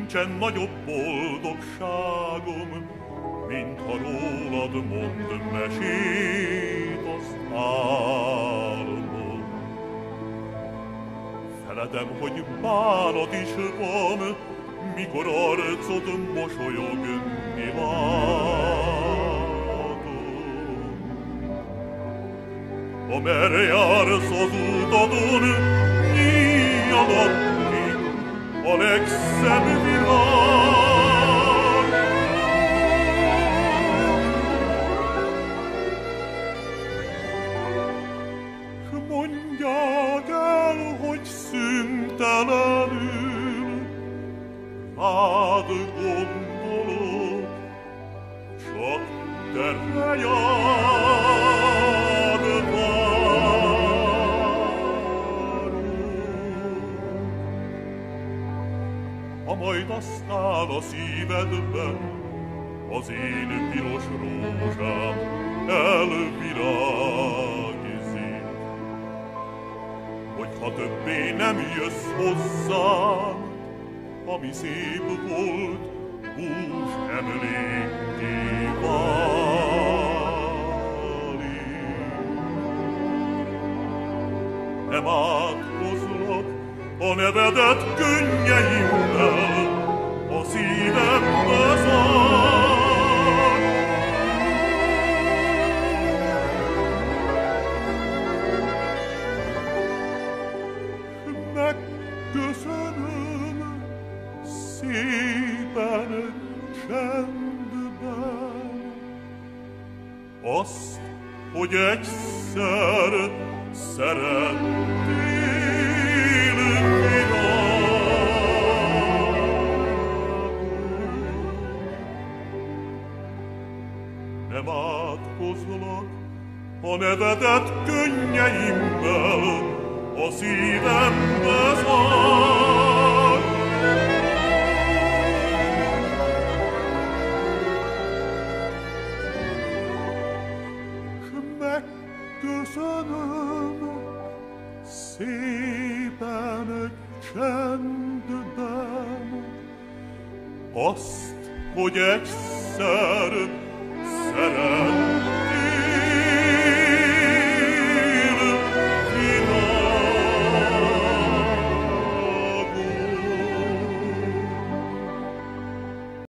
nincsen nagyobb boldogságom, mint ha rólad mond mesét az álmom. Feledem, hogy bánat is van, mikor arcod mosolyogni látom. Amerre jársz az utadon, nyíljanak ki a legszebb virág. S mondják el, hogy szüntelenül rád gondolok, csak te rejád várok. Ha majd aztán a szívedben az én piros rózsám elvirágzik, hogyha többé nem jössz hozzám, ami szép volt, bús emlékké válik. Nem átkozlak a nevedet könnyeimmel, a szívembe zár. Megköszönöm szépen csendben azt, hogy egyszer szerettél virágom. Nem átkozlak a nevedet könnyeimmel, a szívembe zár. S megköszönöm szépen csendben azt, hogy egyszer szerettél